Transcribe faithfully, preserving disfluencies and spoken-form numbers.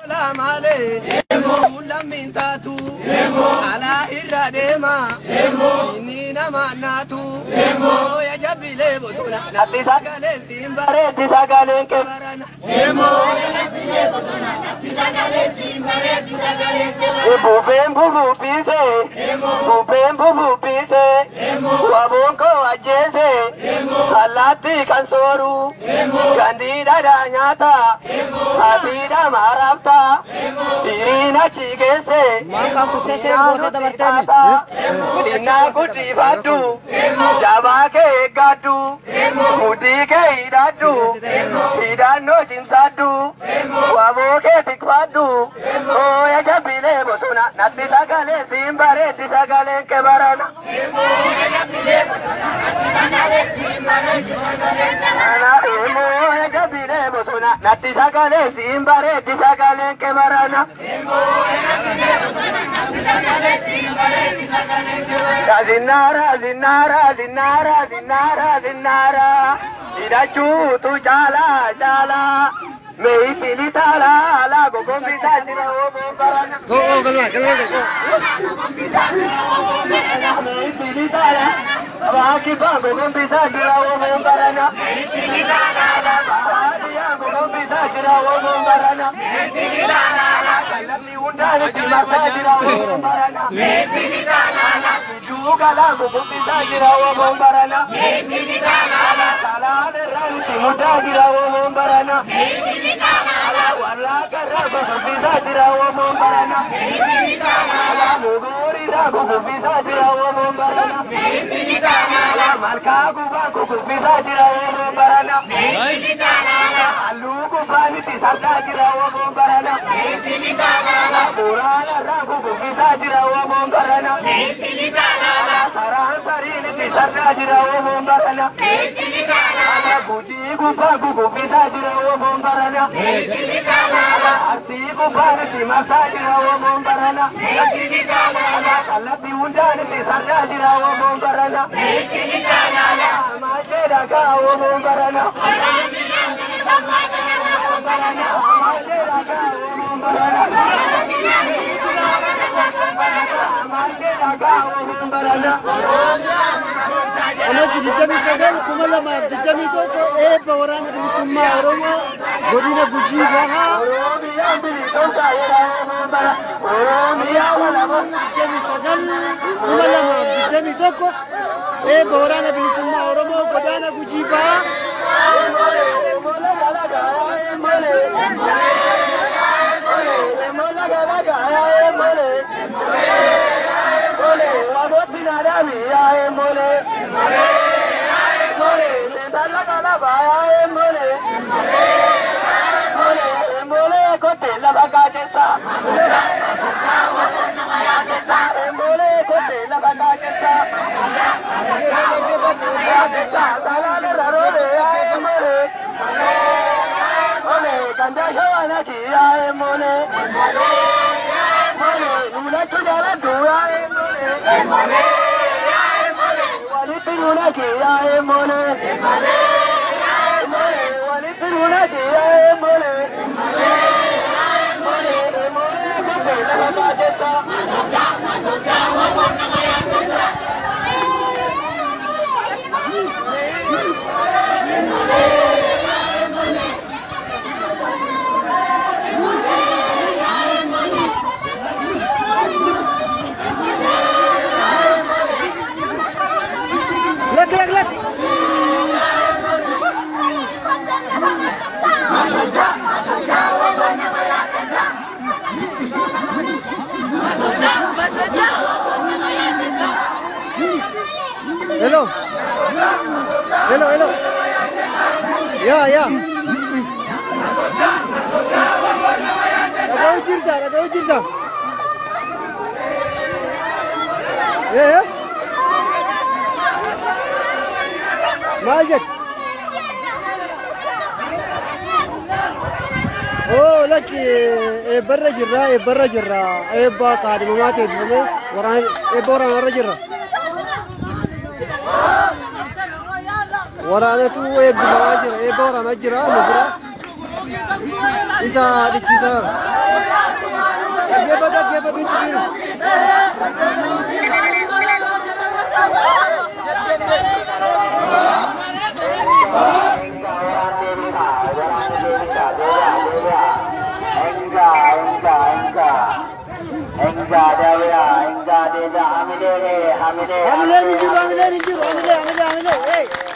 La male, la mintatu, ala irradema, nina manatu, ya jabile bosuna, nati sagale simbare, ti sagale kebarana, emo ya jabile bosuna, nati sagale simbare, ti sagale kebarana. Bubem bubu pise, bubem bubu pise, wabonko ajese, alati kansoru, gandida danyata, abida marapta. Irina chigese, maka kutese bote dabartani. Ina kuti batu, jaba ke gatu, kuti ke idatu, idano jimsatu, wabo ke tikbatu. Oh ya jabile bosuna, nati sagale simbare ti sagale kebarana. Oh ya jabile bosuna, nati sagale simbare ti sagale kebarana. Oh ya jabile bosuna, nati sagale simbare ti sagale kebarana. Zinara, zinara, zinara, zinara, zinara. Irachu tu chala, chala. Mei pili tala, la gogombi sajira o bombarana. Go, go, galwa, galwa, go. Mei pili tala, abaki ba gogombi sajira o bombarana. Mei pili tala, la bahariya gogombi sajira o bombarana. Mei pili tala, la kalli undane ti masajira o bombarana. Mei pili tala, la juga la gogombi sajira o bombarana. Mei pili tala, la salade rani ti mudajira o bombarana. Mei pili wala karago bisa dirawo mombarana ala mugori rago bisa dirawo mombarana ala malka guba gugu bisa dirawo mombarana ala alu gubani ti sarka dirawo mombarana ala purana rago bisa dirawo mombarana ala saran sarin ti sarka dirawo mombarana ala guji guba gugu bisa dirawo mombarana Arti kubani ti masajira wa mombarana. Kalati undani ti sarjira wa mombarana. Amajera ka wa mombarana. Amajera ka wa mombarana. Amajera ka wa mombarana. Ana jidami sagal kumala ma jidami to ko e bawarana bi summa oromo godina guji baha oromiya bi to ka era mambara oromiya wala ma jidami sagal kumala ma jidami to ko e bawarana bi summa oromo godina guji baha mole mole gala ga mole mole gala ga mole mole waboti nada mi ay mole mole dalla dalla vai mole mole mole kote la bagajeta mole kote la bagajeta sala le raro le ay mole mole ganja shawana ki ay mole mole nula chudala du ay mole wali piruna ki ay mole mole wali piruna ki ay mole mole mole kote la bagajeta Lek lek lek. Hello. Hello hello. Ya ya. Ada ujir dah, ada ujir dah. Ya ya. Majid. Oh laki برا جرا برا جرا إبا قادم ما تدري ورا إبا ورا ورا جرا ورا أنا تو إبا ما جرا إبا ورا ما جرا مجرا إذا ديكيزار Gebata gebata itu biru. Enggak ada ya, enggak ada, hamile, hamile, Hamile, hamile, hamile, hamile, hamile, hamile, hey.